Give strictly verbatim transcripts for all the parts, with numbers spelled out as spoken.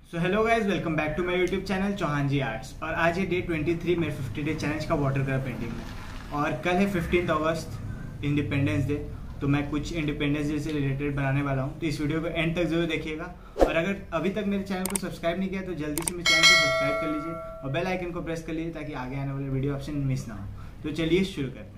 So hello guys, welcome back to my YouTube channel Chauhan ji arts. और आज है day तेईस मेरे फिफ्टी डे चैलेंज का वाटर कलर पेंटिंग में। और कल है फिफ्टीन अगस्त इंडिपेंडेंस डे, तो मैं कुछ इंडिपेंडेंस डे से रिलेटेड बनाने वाला हूँ। तो इस वीडियो को एंड तक जरूर देखिएगा। और अगर अभी तक मेरे चैनल को सब्सक्राइब नहीं किया तो जल्दी से मेरे चैनल को सब्सक्राइब कर लीजिए और बेल आइकन को प्रेस कर लीजिए ताकि आगे आने वाले वीडियो आपसे मिस ना हो। तो चलिए शुरू करते हैं।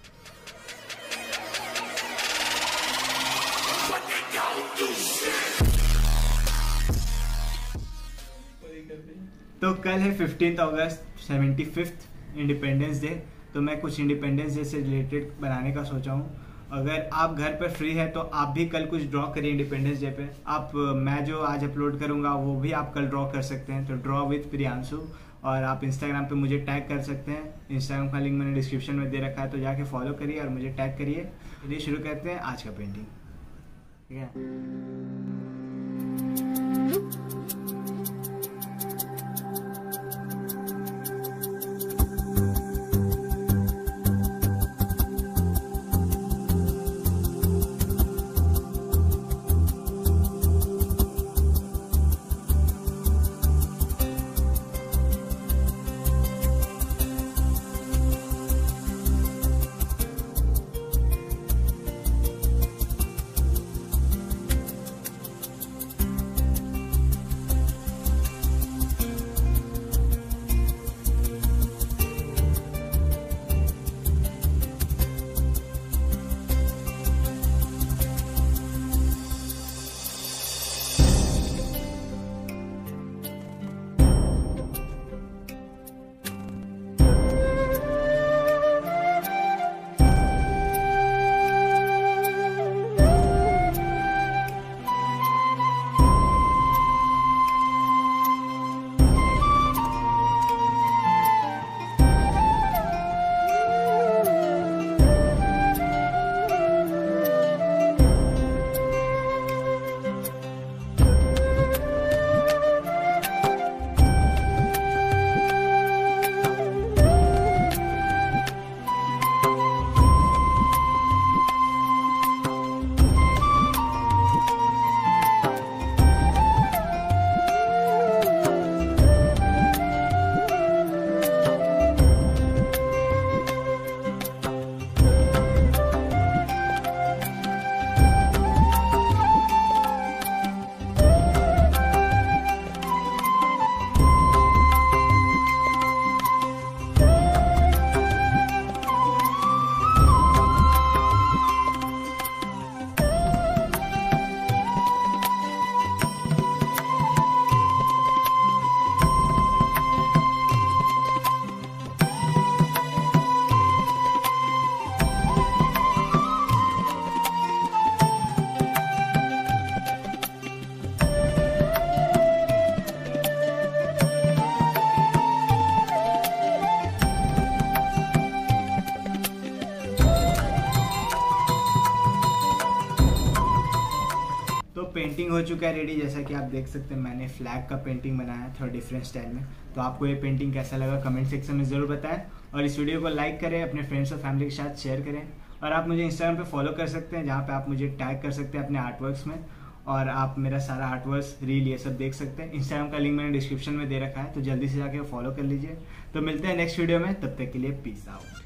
तो कल है फिफ्टीन अगस्त सेवेंटी फिफ्थ इंडिपेंडेंस डे, तो मैं कुछ इंडिपेंडेंस डे से रिलेटेड बनाने का सोचा हूँ। अगर आप घर पर फ्री है तो आप भी कल कुछ ड्रॉ करिए इंडिपेंडेंस डे पे। आप मैं जो आज अपलोड करूँगा वो भी आप कल ड्रॉ कर सकते हैं। तो ड्रॉ विथ प्रियांशु, और आप इंस्टाग्राम पे मुझे टैग कर सकते हैं। इंस्टाग्राम का लिंक मैंने डिस्क्रिप्शन में दे रखा है, तो जाके फॉलो करिए और मुझे टैग करिए। चलिए शुरू करते हैं आज का पेंटिंग। ठीक है। तो पेंटिंग हो चुका है रेडी। जैसा कि आप देख सकते हैं मैंने फ्लैग का पेंटिंग बनाया है थोड़ा डिफरेंट स्टाइल में। तो आपको ये पेंटिंग कैसा लगा कमेंट सेक्शन में ज़रूर बताएं, और इस वीडियो को लाइक करें, अपने फ्रेंड्स और फैमिली के साथ शेयर करें। और आप मुझे इंस्टाग्राम पे फॉलो कर सकते हैं, जहाँ पे आप मुझे टैग कर सकते हैं अपने आर्टवर्क्स में, और आप मेरा सारा आर्टवर्क्स रील ये सब देख सकते हैं। इंस्टाग्राम का लिंक मैंने डिस्क्रिप्शन में दे रखा है, तो जल्दी से जाके फॉलो कर लीजिए। तो मिलते हैं नेक्स्ट वीडियो में, तब तक के लिए पीस आउट।